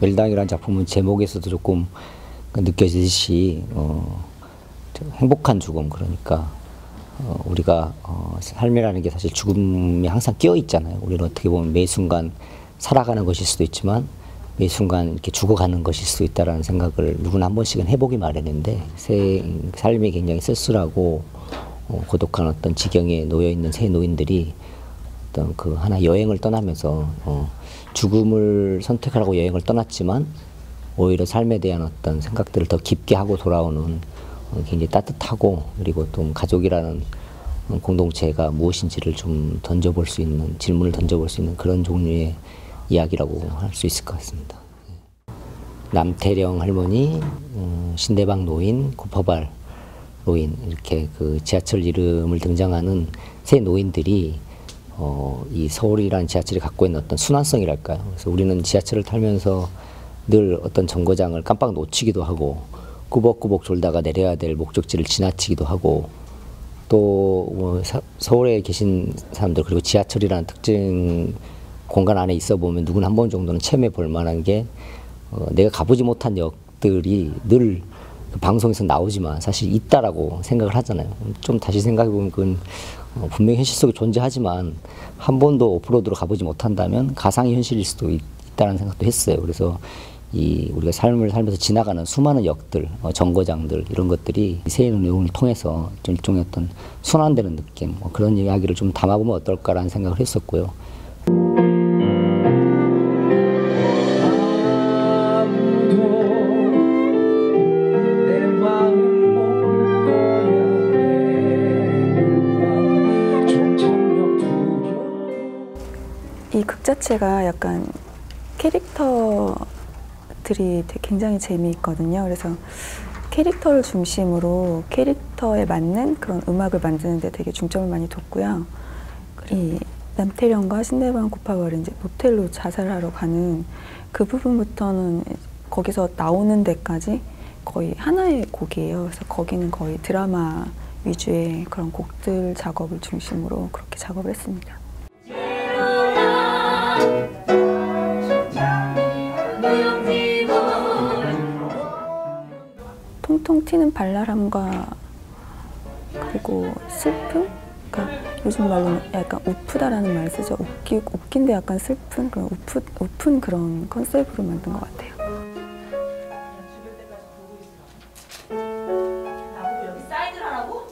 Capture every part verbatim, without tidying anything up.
웰당이라는 작품은 제목에서도 조금 느껴지듯이 어, 행복한 죽음, 그러니까 어, 우리가 어, 삶이라는 게 사실 죽음이 항상 끼어 있잖아요. 우리는 어떻게 보면 매 순간 살아가는 것일 수도 있지만 매 순간 이렇게 죽어가는 것일 수도 있다라는 생각을 누구나 한 번씩은 해보기 마련인데, 새 삶이 굉장히 쓸쓸하고 어, 고독한 어떤 지경에 놓여 있는 새 노인들이 어떤 그 하나 여행을 떠나면서 어, 죽음을 선택하라고 여행을 떠났지만 오히려 삶에 대한 어떤 생각들을 더 깊게 하고 돌아오는 어, 굉장히 따뜻하고, 그리고 또 가족이라는 공동체가 무엇인지를 좀 던져볼 수 있는, 질문을 던져볼 수 있는 그런 종류의 이야기라고 할 수 있을 것 같습니다. 남태령 할머니, 음, 신대방 노인, 구퍼발 노인, 이렇게 그 지하철 이름을 등장하는 세 노인들이 어, 이 서울이라는 지하철이 갖고 있는 어떤 순환성이랄까요. 그래서 우리는 지하철을 타면서 늘 어떤 정거장을 깜빡 놓치기도 하고 꾸벅꾸벅 졸다가 내려야 될 목적지를 지나치기도 하고, 또 뭐 서울에 계신 사람들, 그리고 지하철이라는 특징 공간 안에 있어 보면 누구나 한 번 정도는 체험해 볼 만한 게 어, 내가 가보지 못한 역들이 늘 그 방송에서 나오지만 사실 있다라고 생각을 하잖아요. 좀 다시 생각해 보면 그건 어, 분명히 현실 속에 존재하지만 한 번도 오프로드로 가보지 못한다면 가상의 현실일 수도 있, 있다는 생각도 했어요. 그래서 이 우리가 삶을 살면서 지나가는 수많은 역들, 어, 정거장들, 이런 것들이 새 내용을 통해서 좀 일종의 어떤 순환되는 느낌, 뭐 그런 이야기를 좀 담아보면 어떨까라는 생각을 했었고요. 이 극 자체가 약간 캐릭터들이 굉장히 재미있거든요. 그래서 캐릭터를 중심으로 캐릭터에 맞는 그런 음악을 만드는 데 되게 중점을 많이 뒀고요. 이 남태령과 신대방 구파발이 이제 모텔로 자살하러 가는 그 부분부터는 거기서 나오는 데까지 거의 하나의 곡이에요. 그래서 거기는 거의 드라마 위주의 그런 곡들 작업을 중심으로 그렇게 작업을 했습니다. 통통 튀는 발랄함과 그리고 슬픔? 그러니까 요즘 말로 약간 우프다라는 말을 쓰죠. 웃기, 웃긴데 약간 슬픈 그런 우프, 우픈 그런 컨셉으로 만든 것 같아요. 나보고 여기 사인을 하라고?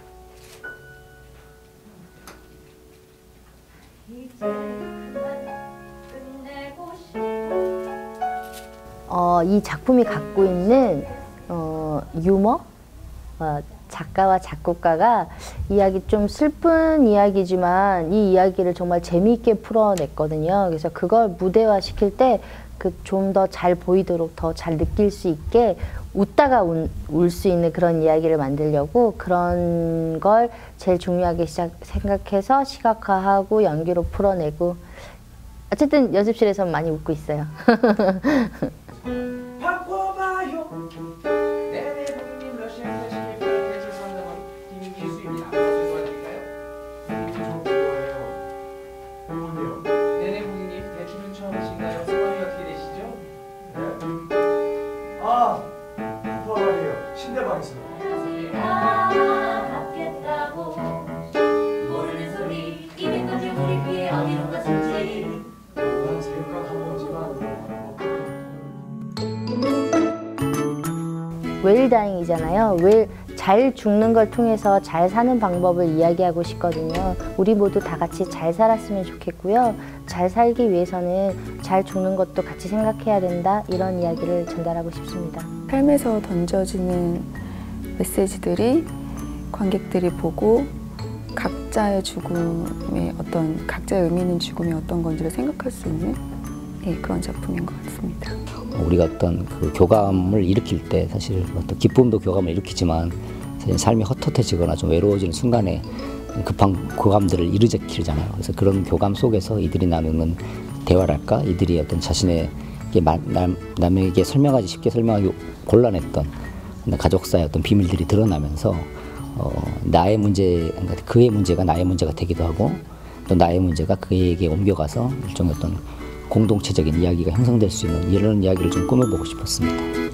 어, 이 작품이 갖고 있는 어, 유머? 어, 작가와 작곡가가 이야기 좀 슬픈 이야기지만 이 이야기를 정말 재미있게 풀어냈거든요. 그래서 그걸 무대화 시킬 때 그 좀 더 잘 보이도록 더 잘 느낄 수 있게 웃다가 울 수 있는 그런 이야기를 만들려고 그런 걸 제일 중요하게 시작, 생각해서 시각화하고 연기로 풀어내고, 어쨌든 연습실에서 많이 웃고 있어요. 웰다잉이잖아요. 웰, 잘 죽는 걸 통해서 잘 사는 방법을 이야기하고 싶거든요. 우리 모두 다 같이 잘 살았으면 좋겠고요. 잘 살기 위해서는 잘 죽는 것도 같이 생각해야 된다, 이런 이야기를 전달하고 싶습니다. 삶에서 던져지는 메시지들이 관객들이 보고 각자의 죽음의 어떤, 각자의 의미 있는 죽음이 어떤 건지를 생각할 수 있는, 네, 그런 작품인 것 같습니다. 우리가 어떤 그 교감을 일으킬 때 사실 어떤 기쁨도 교감을 일으키지만 사실 삶이 헛헛해지거나 좀 외로워지는 순간에 급한 교감들을 이르제키잖아요. 그래서 그런 교감 속에서 이들이 나누는 대화랄까, 이들이 어떤 자신의 남, 남에게 설명하기 쉽게 설명하기 곤란했던 가족사의 어떤 비밀들이 드러나면서 어, 나의 문제, 그의 문제가 나의 문제가 되기도 하고, 또 나의 문제가 그에게 옮겨가서 일종의 어떤 공동체적인 이야기가 형성될 수 있는 이런 이야기를 좀 꾸며보고 싶었습니다.